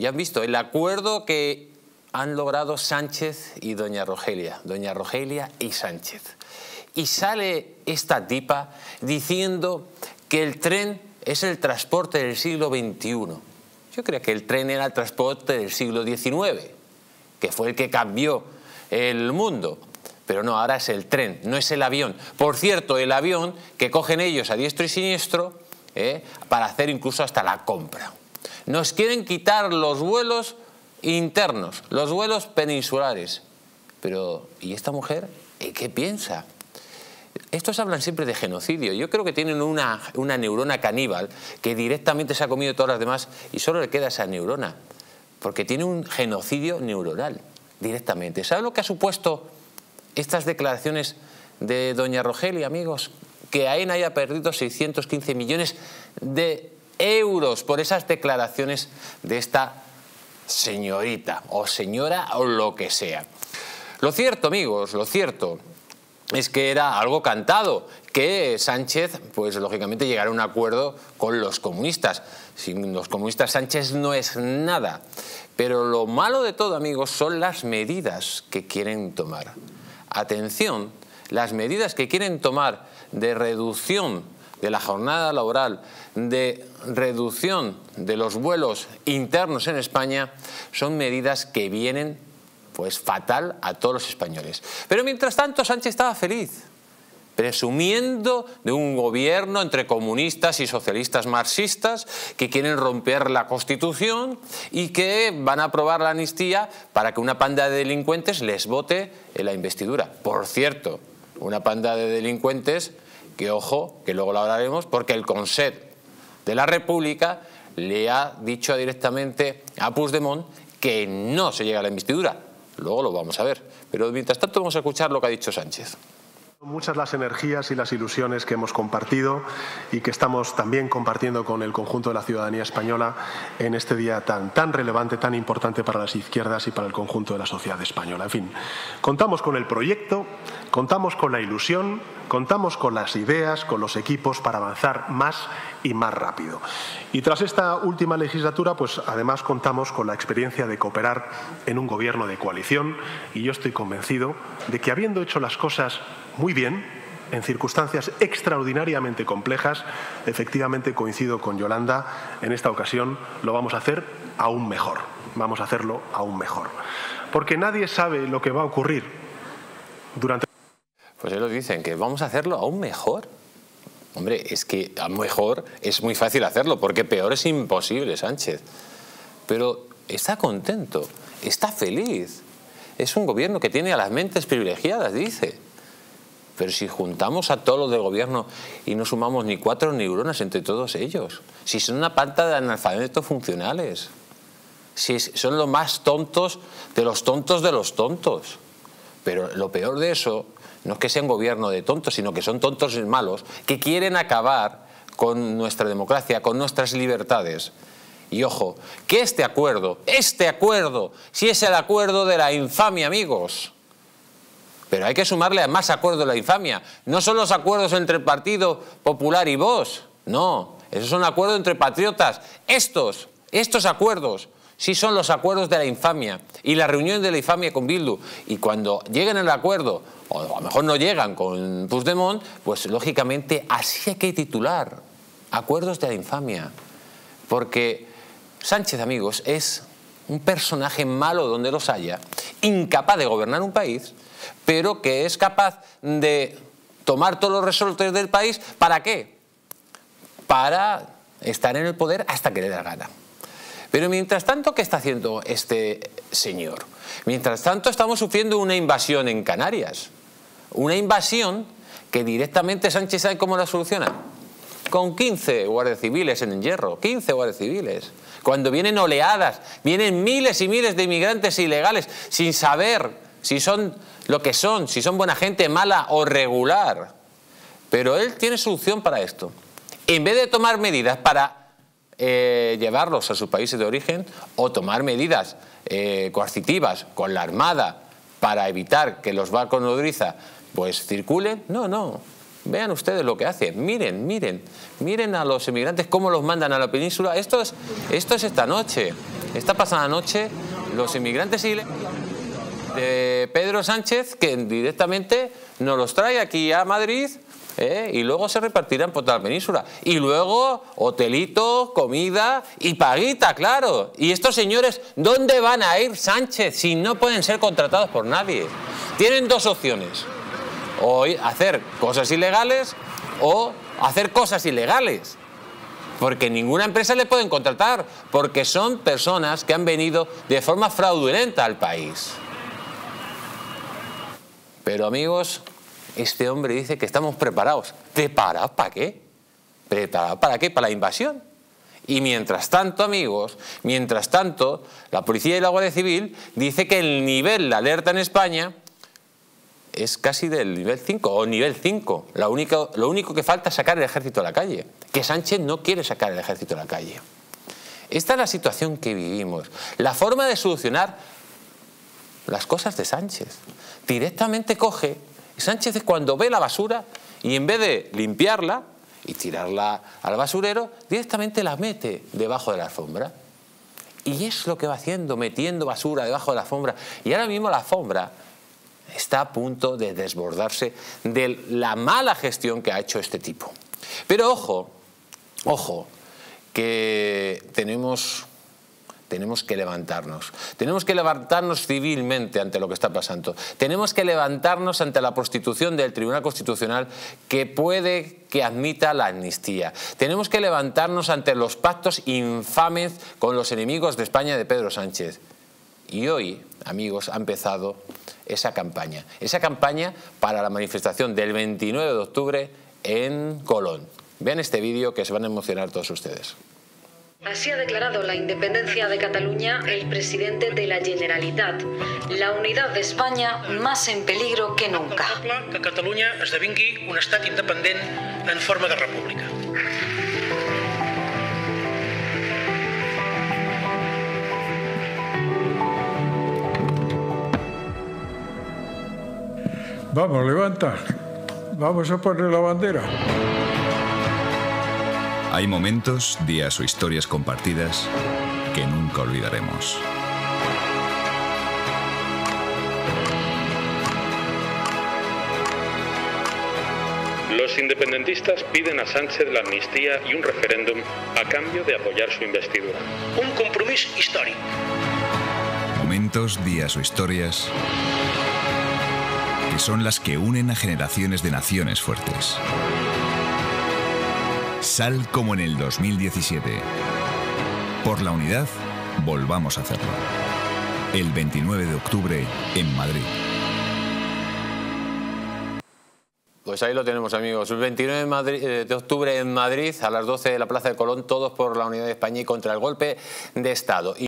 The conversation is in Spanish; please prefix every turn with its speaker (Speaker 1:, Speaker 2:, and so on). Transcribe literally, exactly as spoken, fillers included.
Speaker 1: ya han visto el acuerdo que han logrado Sánchez y doña Rogelia, doña Rogelia y Sánchez. Y sale esta tipa diciendo que el tren es el transporte del siglo veintiuno. Yo creía que el tren era el transporte del siglo diecinueve, que fue el que cambió el mundo. Pero no, ahora es el tren, no es el avión. Por cierto, el avión que cogen ellos a diestro y siniestro eh, para hacer incluso hasta la compra. Nos quieren quitar los vuelos internos, los vuelos peninsulares. Pero, ¿y esta mujer qué piensa? Estos hablan siempre de genocidio. Yo creo que tienen una, una neurona caníbal que directamente se ha comido todas las demás y solo le queda esa neurona. Porque tiene un genocidio neuronal directamente. ¿Sabe lo que ha supuesto estas declaraciones de doña Rogelia, amigos? Que AENA haya perdido seiscientos quince millones de euros por esas declaraciones de esta señorita o señora o lo que sea. Lo cierto, amigos, lo cierto es que era algo cantado, que Sánchez, pues lógicamente llegará a un acuerdo con los comunistas. Sin los comunistas Sánchez no es nada. Pero lo malo de todo, amigos, son las medidas que quieren tomar. Atención, las medidas que quieren tomar de reducción de la jornada laboral, de reducción de los vuelos internos en España, son medidas que vienen pues fatal a todos los españoles. Pero mientras tanto Sánchez estaba feliz, presumiendo de un gobierno entre comunistas y socialistas marxistas que quieren romper la Constitución y que van a aprobar la amnistía para que una panda de delincuentes les vote en la investidura. Por cierto, una panda de delincuentes que, ojo, que luego lo hablaremos, porque el Consell de la República le ha dicho directamente a Puigdemont que no se llega a la investidura. Luego lo vamos a ver. Pero mientras tanto vamos a escuchar lo que ha dicho Sánchez.
Speaker 2: Muchas las energías y las ilusiones que hemos compartido y que estamos también compartiendo con el conjunto de la ciudadanía española en este día tan, tan relevante, tan importante para las izquierdas y para el conjunto de la sociedad española. En fin, contamos con el proyecto, contamos con la ilusión, contamos con las ideas, con los equipos para avanzar más y más rápido. Y tras esta última legislatura, pues además contamos con la experiencia de cooperar en un gobierno de coalición y yo estoy convencido de que habiendo hecho las cosas muy bien, en circunstancias extraordinariamente complejas, efectivamente coincido con Yolanda, en esta ocasión lo vamos a hacer aún mejor, vamos a hacerlo aún mejor. Porque nadie sabe lo que va a ocurrir durante...
Speaker 1: Pues ellos dicen que vamos a hacerlo aún mejor. Hombre, es que a mejor es muy fácil hacerlo, porque peor es imposible, Sánchez. Pero está contento, está feliz. Es un gobierno que tiene a las mentes privilegiadas, dice. Pero si juntamos a todos los del gobierno y no sumamos ni cuatro neuronas entre todos ellos, si son una panta de analfabetos funcionales, si son los más tontos de los tontos de los tontos. Pero lo peor de eso no es que sea un gobierno de tontos, sino que son tontos malos que quieren acabar con nuestra democracia, con nuestras libertades. Y ojo, que este acuerdo, este acuerdo, si es el acuerdo de la infamia, amigos. Pero hay que sumarle más acuerdos de la infamia. No son los acuerdos entre el Partido Popular y Vox. No, esos son acuerdos entre patriotas. Estos, estos acuerdos, sí son los acuerdos de la infamia. Y la reunión de la infamia con Bildu. Y cuando lleguen al acuerdo, o a lo mejor no llegan con Puigdemont, pues lógicamente así hay que titular. Acuerdos de la infamia. Porque Sánchez, amigos, es un personaje malo donde los haya, incapaz de gobernar un país, pero que es capaz de tomar todos los resortes del país. ¿Para qué? Para estar en el poder hasta que le dé la gana. Pero mientras tanto, ¿qué está haciendo este señor? Mientras tanto, estamos sufriendo una invasión en Canarias. Una invasión que directamente Sánchez, ¿sabe cómo la soluciona? Con quince guardias civiles en el Hierro, quince guardias civiles. Cuando vienen oleadas, vienen miles y miles de inmigrantes ilegales sin saber si son lo que son, si son buena gente, mala o regular. Pero él tiene solución para esto. En vez de tomar medidas para eh, llevarlos a sus países de origen o tomar medidas eh, coercitivas con la Armada para evitar que los barcos nodriza pues circulen, no, no. Vean ustedes lo que hace. Miren, miren, miren a los inmigrantes cómo los mandan a la península. Esto es, esto es esta noche. esta pasada noche los inmigrantes ilegales de Pedro Sánchez, que directamente nos los trae aquí a Madrid, ¿eh? Y luego se repartirán por toda la península. Y luego hotelito, comida y paguita, claro. Y estos señores, ¿dónde van a ir, Sánchez, si no pueden ser contratados por nadie? Tienen dos opciones: o hacer cosas ilegales o hacer cosas ilegales. Porque ninguna empresa le pueden contratar, porque son personas que han venido de forma fraudulenta al país. Pero amigos, este hombre dice que estamos preparados. ¿Preparados para qué? ¿Preparados para qué? ¿Para la invasión? Y mientras tanto, amigos, mientras tanto, la Policía y la Guardia Civil dice que el nivel de alerta en España es casi del nivel cinco o nivel cinco. Lo único, lo único que falta es sacar el ejército a la calle. Que Sánchez no quiere sacar el ejército a la calle. Esta es la situación que vivimos. La forma de solucionar las cosas de Sánchez. Directamente coge, Sánchez cuando ve la basura y en vez de limpiarla y tirarla al basurero, directamente la mete debajo de la alfombra. Y es lo que va haciendo, metiendo basura debajo de la alfombra. Y ahora mismo la alfombra está a punto de desbordarse de la mala gestión que ha hecho este tipo. Pero ojo, ojo, que tenemos... Tenemos que levantarnos. Tenemos que levantarnos civilmente ante lo que está pasando. Tenemos que levantarnos ante la prostitución del Tribunal Constitucional, que puede que admita la amnistía. Tenemos que levantarnos ante los pactos infames con los enemigos de España de Pedro Sánchez. Y hoy, amigos, ha empezado esa campaña. Esa campaña para la manifestación del veintinueve de octubre en Colón. Vean este vídeo que se van a emocionar todos ustedes.
Speaker 3: Así ha declarado la independencia de Cataluña el presidente de la Generalitat. La unidad de España más en peligro que nunca.
Speaker 4: Que Catalunya esdevingui un estat independent en forma de república.
Speaker 5: Vamos, levanta. Vamos a poner la bandera.
Speaker 6: Hay momentos, días o historias compartidas que nunca olvidaremos.
Speaker 7: Los independentistas piden a Sánchez la amnistía y un referéndum a cambio de apoyar su investidura.
Speaker 4: Un compromís històric.
Speaker 6: Momentos, días o historias que son las que unen a generaciones de naciones fuertes. Sal como en el dos mil diecisiete. Por la unidad, volvamos a hacerlo. El veintinueve de octubre en Madrid.
Speaker 1: Pues ahí lo tenemos, amigos. El veintinueve de octubre en Madrid, a las doce de la Plaza de Colón, todos por la unidad de España y contra el golpe de Estado.